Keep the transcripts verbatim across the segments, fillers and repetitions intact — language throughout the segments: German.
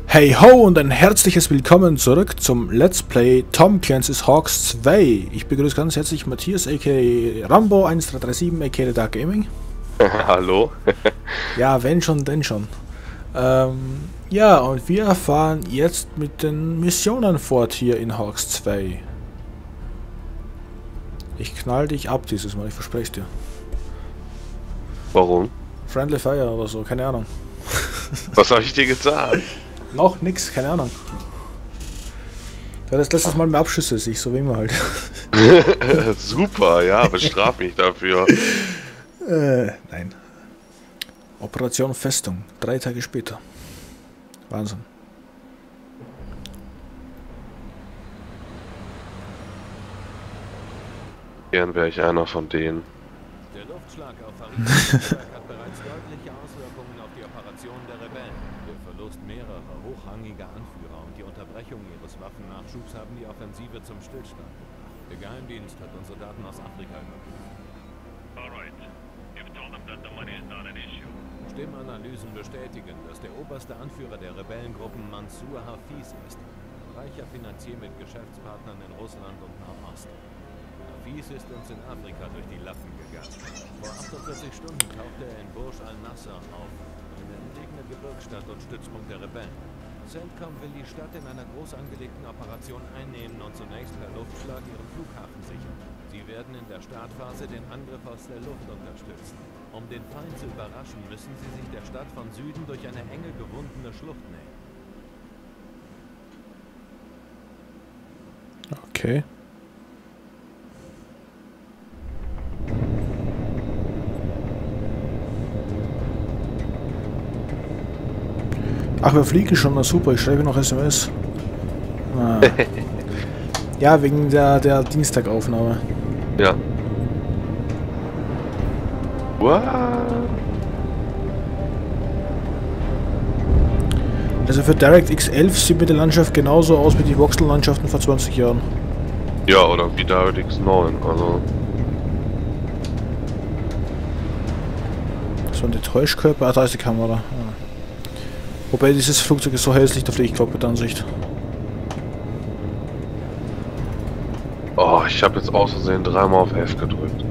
Hey ho und ein herzliches Willkommen zurück zum Let's Play Tom Clancy's Hawks zwei. Ich begrüße ganz herzlich Matthias aka Rambo eins drei drei sieben aka The Dark Gaming. Hallo. Ja, wenn schon, denn schon. Ähm, ja, und wir fahren jetzt mit den Missionen fort hier in Hawks zwei. Ich knall dich ab dieses Mal, ich verspreche es dir. Warum? Friendly Fire oder so, keine Ahnung. Was habe ich dir gesagt? Noch nix, keine Ahnung. Du hattest letztes Mal mehr Abschüsse als ich, so wie immer halt. Super, ja, bestraf mich dafür. Äh, nein. Operation Festung, drei Tage später. Wahnsinn. Gern wäre ich einer von denen. Der Luftschlag auf Harrisburg hat bereits deutliche Auswirkungen auf die Operation der Rebellen. Der Verlust mehrerer hochrangiger Anführer und die Unterbrechung ihres Waffennachschubs haben die Offensive zum Stillstand gebracht. Der Geheimdienst hat unsere Daten aus Afrika überprüft. Stimmanalysen bestätigen, dass der oberste Anführer der Rebellengruppen Mansour Hafiz ist. Reicher Finanzier mit Geschäftspartnern in Russland und Nahosten. Hafiz ist uns in Afrika durch die Lappen gegangen. Vor achtundvierzig Stunden tauchte er in Burj al-Nasser auf, eine entlegene Gebirgsstadt und Stützpunkt der Rebellen. CENTCOM will die Stadt in einer groß angelegten Operation einnehmen und zunächst per Luftschlag ihren Flughafen sichern. Sie werden in der Startphase den Angriff aus der Luft unterstützen. Um den Feind zu überraschen, müssen sie sich der Stadt von Süden durch eine enge gewundene Schlucht nähern. Okay. Ach, wir fliegen schon, na super, ich schreibe noch S M S. Ah. Ja, wegen der, der Dienstagaufnahme. Ja. What? Also für DirectX elf sieht mir die Landschaft genauso aus wie die Voxel-Landschaften vor zwanzig Jahren. Ja, oder wie DirectX neun, also... Das waren die Täuschkörper, ah, da ist die Kamera. Ja. Wobei dieses Flugzeug ist so hässlich, da fliege ich glaube mit Ansicht. Oh, ich habe jetzt aus Versehen dreimal auf F gedrückt.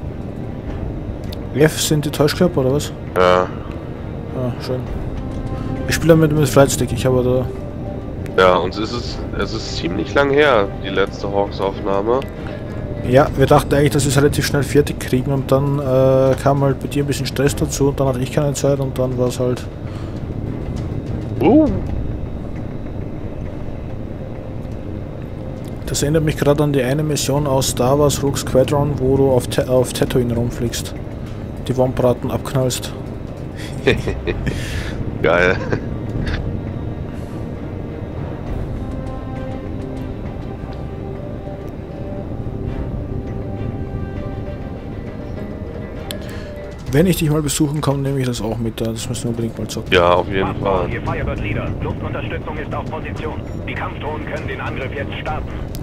F sind die Täuschkörper oder was? Ja. Ja, schön. Ich spiele mit dem Flightstick, ich habe da... Ja, und es ist, es ist ziemlich lang her, die letzte Hawks-Aufnahme. Ja, wir dachten eigentlich, dass wir es relativ schnell fertig kriegen und dann äh, kam halt bei dir ein bisschen Stress dazu und dann hatte ich keine Zeit und dann war es halt... Uh. Das erinnert mich gerade an die eine Mission aus Star Wars Rogue Squadron, wo du auf, Ta auf Tatooine rumfliegst. Die Wombraten abknallst. Geil. Wenn ich dich mal besuchen komme, nehme ich das auch mit. Das müssen wir unbedingt mal zocken. Ja, auf jeden Fall. Hier Firebird Leader. Luftunterstützung ist auf Position. Die Kampfdrohnen können den Angriff jetzt starten.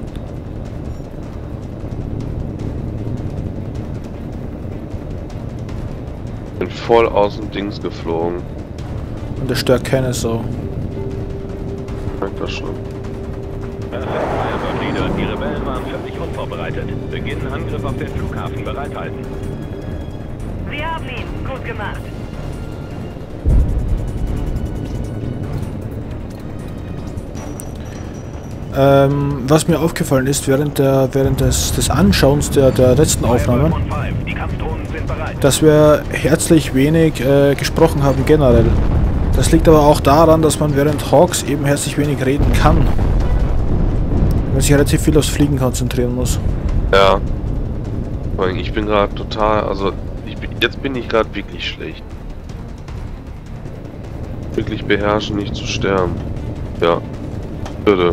Bin voll aus dem Dings geflogen. Und das stört keine Sau. Merkt das schon. Perfekt, Firebird Leader. Die Rebellen waren völlig unvorbereitet. Beginnen Angriff auf den Flughafen. Bereithalten. Wir haben ihn. Gut gemacht. Ähm, was mir aufgefallen ist während der während des, des Anschauens der, der letzten Aufnahmen, Die Kampfdrohnen sind bereit. dass wir herzlich wenig äh, gesprochen haben generell. Das liegt aber auch daran, dass man während Hawks eben herzlich wenig reden kann. Weil sich relativ viel aufs Fliegen konzentrieren muss. Ja. Ich bin gerade total, also ich bin, jetzt bin ich gerade wirklich schlecht. Wirklich beherrschen, nicht zu sterben. Ja. Bitte.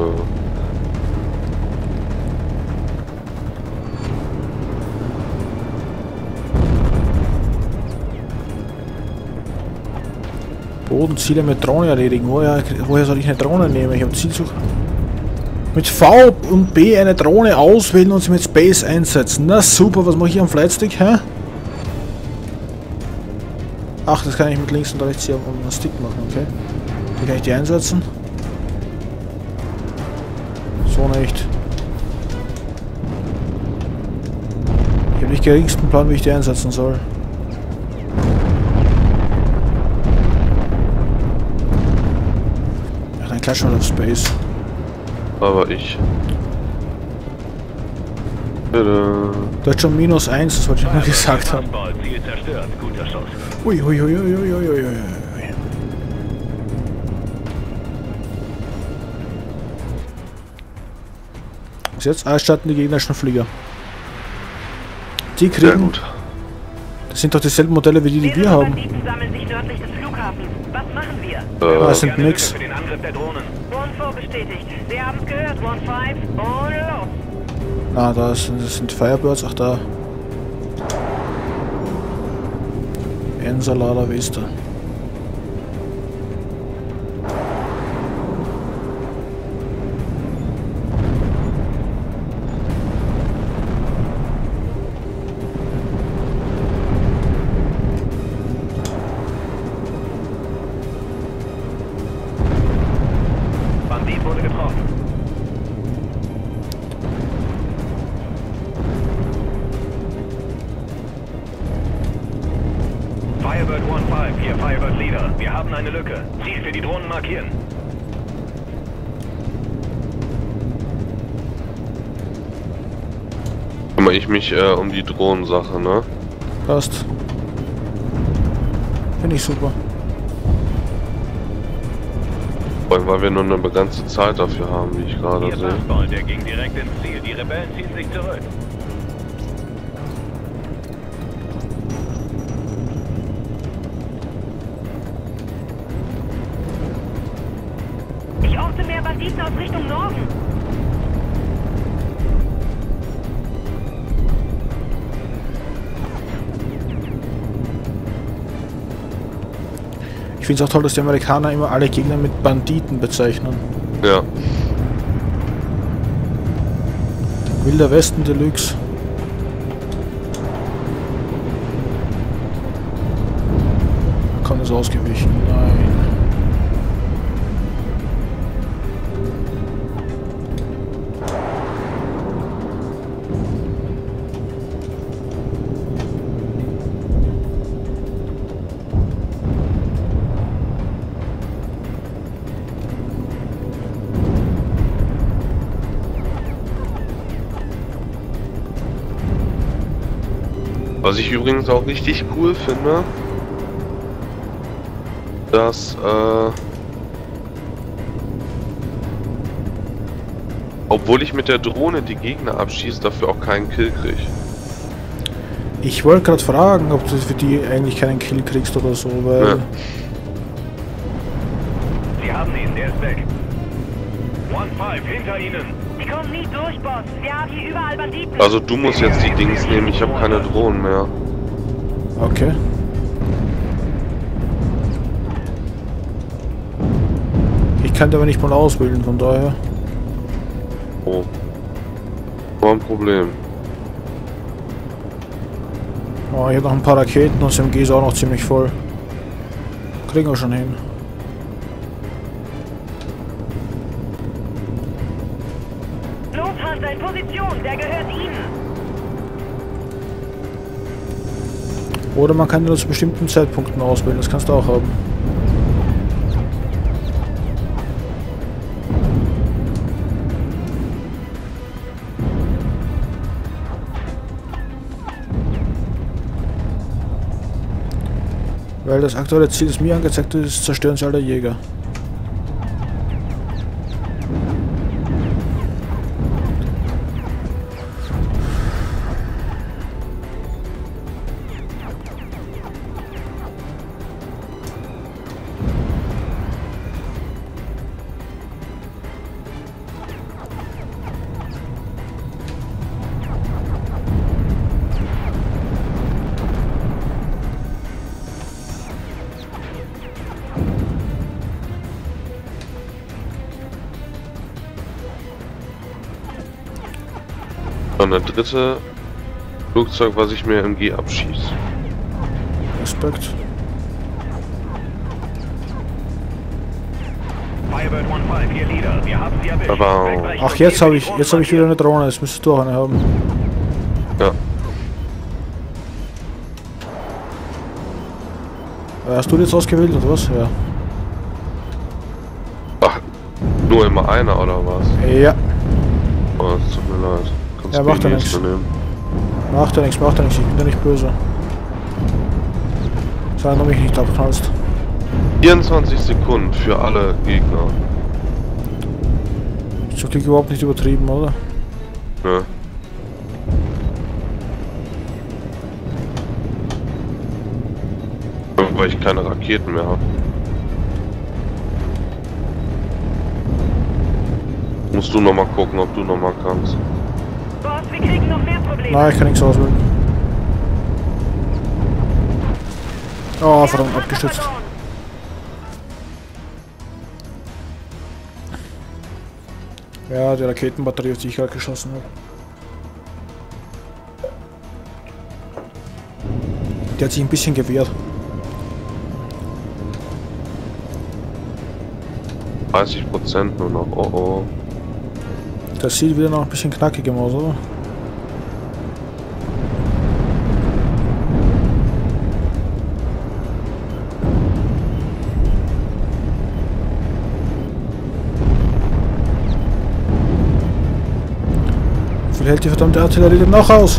Bodenziele mit Drohne erledigen. Woher, woher soll ich eine Drohne nehmen? Ich habe Zielsuche. Mit V und B eine Drohne auswählen und sie mit Space einsetzen. Na super, was mache ich am Flightstick, hä? Ach, das kann ich mit links und rechts hier am Stick machen, okay. Wie kann ich die einsetzen? Drohne echt. Ich habe nicht geringsten Plan, wie ich die einsetzen soll. Ja, dann klatsch mal auf Space. Aber ich. Tada. Du hast schon minus eins, das wollte ich mal gesagt haben. Ziel zerstört. Guter Schuss. Ui, ui, ui, ui, ui, ui, ui. Was jetzt? Ah, starten die gegnerischen Flieger. Die Sehr kriegen... gut. Das sind doch dieselben Modelle wie die, die wir haben. Banditen sammeln sich nördlich des Flughafens. Was machen wir? Äh, Ah, das sind nix. Für den Angriff der Drohnen. One vier bestätigt. Sie haben es gehört, One fünf. Und los! Ah, da sind, das sind Firebirds. Ach, da. Ensalada Vista. Bandit wurde getroffen. Firebird eins fünf, hier Firebird Leader. Wir haben eine Lücke. Ziel für die Drohnen markieren. Kümmere ich mich äh, um die Drohnensache, ne? Passt. Finde ich super. Vor allem, weil wir nur eine begrenzte Zeit dafür haben, wie ich gerade Ihr sehe. Fastball, der ging direkt ins Ziel. Die Rebellen ziehen sich zurück. Ich orte mehr Banditen aus Richtung Norden. Ich finde es auch toll, dass die Amerikaner immer alle Gegner mit Banditen bezeichnen. Ja. Wilder Westen Deluxe. Kann es ausgewichen? Nein. Was ich übrigens auch richtig cool finde, dass, äh, obwohl ich mit der Drohne die Gegner abschieße, dafür auch keinen Kill kriege. Ich wollte gerade fragen, ob du für die eigentlich keinen Kill kriegst oder so, weil... Ja. Sie haben ihn, der ist weg. eins fünf, hinter Ihnen. Die kommen nie durch, Boss. Wir haben hier überall Banditen. Also du musst jetzt die Dings nehmen, ich habe keine Drohnen mehr. Okay. Ich kann die aber nicht mal auswählen, von daher... Oh. War ein Problem. Oh, ich habe noch ein paar Raketen und das M G ist auch noch ziemlich voll. Kriegen wir schon hin. Lufthansa in Position. Der gehört Ihnen. Oder man kann nur zu bestimmten Zeitpunkten auswählen, das kannst du auch haben. Weil das aktuelle Ziel, das mir angezeigt wird, ist Zerstören sie aller Jäger. Und der dritte Flugzeug, was ich mir M G abschieße. Respekt. Firebird eins fünf, hier Leader. Wir haben sie erwischt. Aber Wegbrechen Ach, und jetzt Ziel habe für ich, die jetzt habe ich wieder eine Drohne. Jetzt müsstest du auch eine haben. ja. Äh, Hast du die jetzt ausgewählt oder was? Ja. Ach, nur immer einer oder was? Ja. Oh, es tut mir leid. Kannst Ja, du macht die ja nächste nichts. nehmen? Macht ja nichts, macht ja nichts. Ich bin ja nicht böse. Sei nur mich nicht abknallst. vierundzwanzig Sekunden für alle Gegner. Ist doch Glück überhaupt nicht übertrieben, oder? Ne? Weil ich keine Raketen mehr habe. Musst du noch mal gucken, ob du noch mal kannst. Boss, wir kriegen noch mehr Probleme. Nein, ich kann nichts auswählen. Oh, verdammt, abgestürzt. Ja, die Raketenbatterie, auf die ich gerade geschossen habe. Die hat sich ein bisschen gewehrt. dreißig Prozent nur noch. Oh oh. Das sieht wieder noch ein bisschen knackig aus, oder? Wie viel hält die verdammte Artillerie denn noch aus?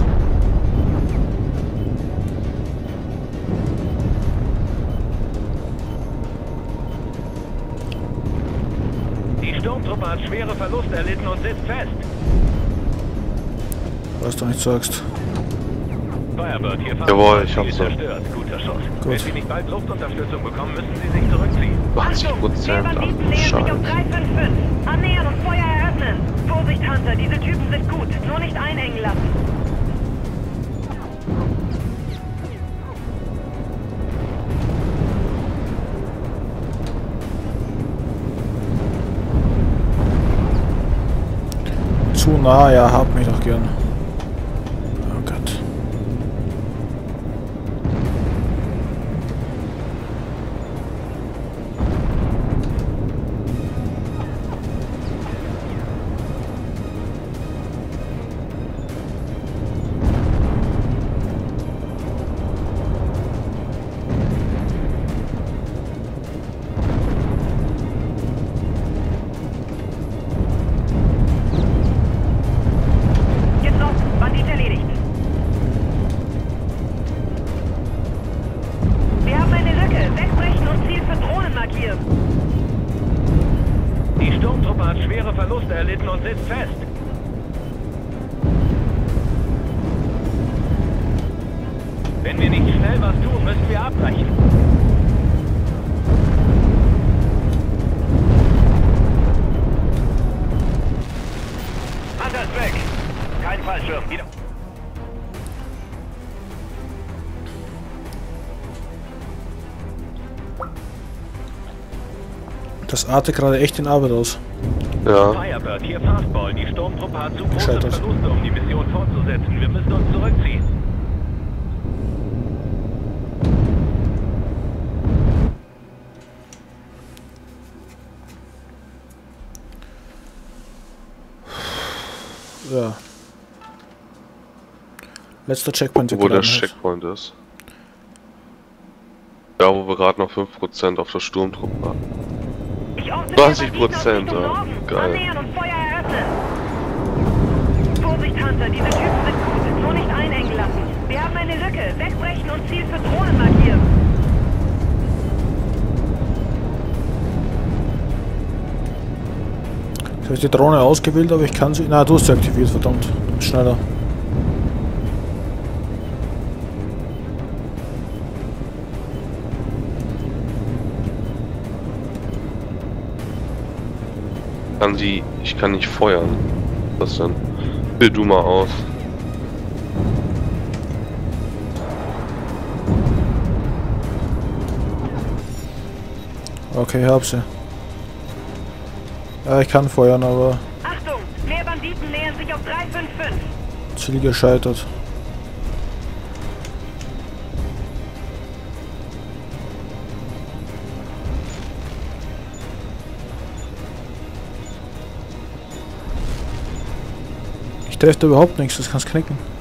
Die Sturmtruppe hat schwere Verluste erlitten und sitzt fest. Was du nicht sagst. Firebird, hier fahren. Jawohl, ich hab's Ziel zerstört. Guter Schuss. Gut. Wenn Sie nicht bald Luftunterstützung bekommen, müssen Sie sich zurückziehen. achtzig Prozent. Die Banditen Ach, nähern sich Scheiße. auf drei fünf fünf. Annähern und Feuer eröffnen. Vorsicht, Hunter, diese Typen sind gut. Nur nicht einengen lassen. Zu nah, ja, hab mich doch gern. Oh Gott. Jetzt noch, Bandit erledigt. Wir haben eine Lücke. Wegbrechen und Ziel für Drohnen markieren. Die Sturmtruppe hat schwere Verluste erlitten und sitzt fest. Wenn wir nicht schnell was tun, müssen wir abbrechen. Hunter ist weg. Kein Fallschirm. Wieder. Das artet gerade echt in Arbeit aus. Ja. Firebird, hier Fastball. Die Sturmtruppe hat zu große Gescheitert. Verluste, um die Mission fortzusetzen. Wir müssen uns zurückziehen. Ja. Letzter Checkpoint. Wo der geladen hat. Checkpoint ist. Ja, wo wir gerade noch fünf Prozent auf der Sturmtruppe haben. Ich orte zwanzig die Banditen Prozent, aus Richtung ja. Norden. Geil. Annähern und Feuer eröffnen. Vorsicht, Hunter, diese Typen sind gut. Nur nicht einengen lassen. Wir haben eine Lücke. Wegbrechen und Ziel für Drohnen markieren. Ich habe die Drohne ausgewählt, aber ich kann sie... Na, du hast sie aktiviert, verdammt. Schneller. Kann sie. Ich kann nicht feuern. Was denn? Bild du mal aus. Okay, hab sie. Ja, ich kann feuern, aber Achtung, mehr Banditen nähern sich auf drei fünf fünf. Ziel gescheitert. trefft überhaupt nichts, das kannst knicken.